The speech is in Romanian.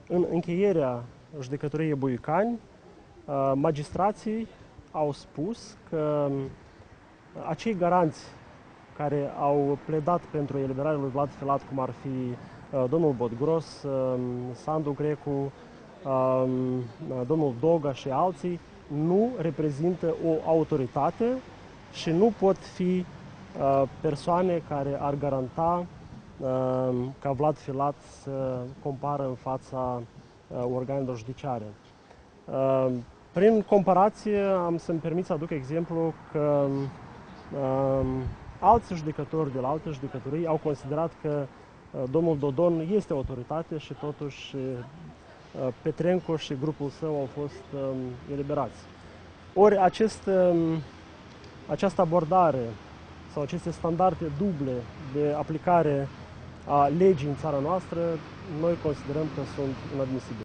În încheierea judecătoriei Buicani, magistrații au spus că acei garanți care au pledat pentru eliberarea lui Vlad Filat, cum ar fi domnul Bodgros, Sandu Grecu, domnul Doga și alții, nu reprezintă o autoritate și nu pot fi persoane care ar garanta ca Vlad Filat să compară în fața organelor judiciare. Prin comparație am să-mi permit să aduc exemplu că alți judecători de la alte judecătorii au considerat că domnul Dodon este autoritate și totuși Petrenco și grupul său au fost eliberați. Ori această abordare sau aceste standarde duble de aplicare a legii în țara noastră, noi considerăm că sunt inadmisibile.